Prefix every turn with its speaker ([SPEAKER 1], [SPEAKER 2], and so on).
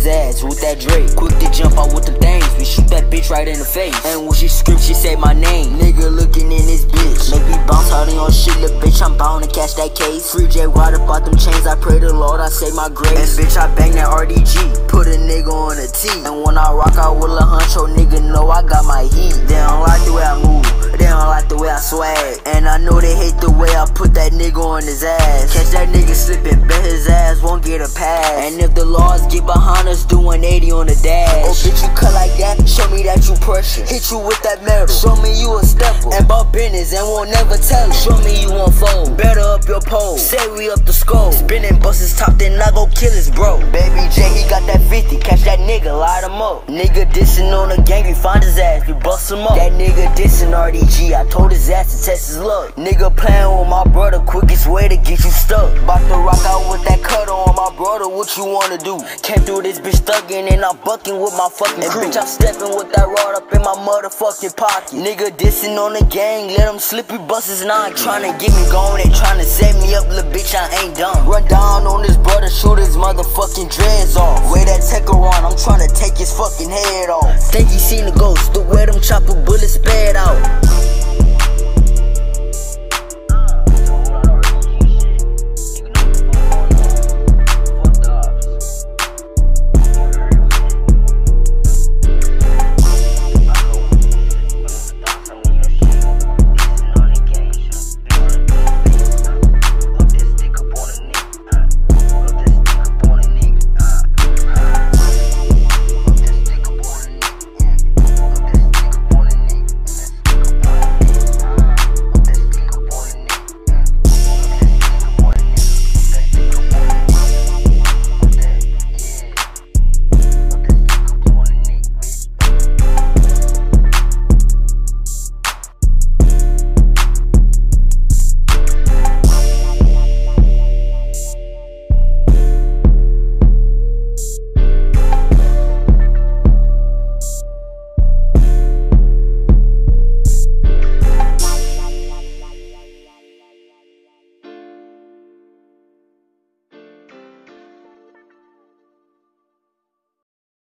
[SPEAKER 1] his ass with that Drake. Quick to jump out with the things, we shoot that bitch right in the face. And when she scream, she say my name. Nigga looking in this bitch, make me bounce out on shit, little bitch, I'm bound to catch that case. Free J water, bought them chains, I pray the Lord, I say my grace. And bitch, I bang that RDG, put a nigga on a T. And when I rock out with a huncho, nigga know I got my heat. They don't like the way I move, they don't like the way I swag. And I know they hate the way I put that nigga on his ass. Catch that nigga slipping, bet his ass won't get a pass. And if the laws get behind us, doing 80 on the dash. Oh bitch, you cut like that, show me that you pressure. Hit you with that metal, show me you a stepper. And bought business and won't never tell it. Show me you won't fold, better up your pole. Say we up the skull, spinning buses top, then I go kill his bro. Baby J, he got that 50, catch that nigga, light him up. Nigga dissing on the gang, we find his ass, we bust him up. That nigga dissing RDG, I told his ass to test his luck. Nigga playing with my brother, quickest way to get you stuck. Bout to rock out with that cutter on my brother, what you wanna do? Came through this bitch thuggin' and I'm bucking with my fucking crew. And bitch, I'm stepping with that rod up in my motherfucking pocket. Nigga dissing on the gang, let him slip, we bust his nine. Tryna get me going, they tryna set me up, little bitch, I ain't dumb. Run down on this brother, shoot his motherfucking dreads off. Way that take on, I'm tryna take his fucking head off. Think he seen the ghost, the way them chopper bullets sped out.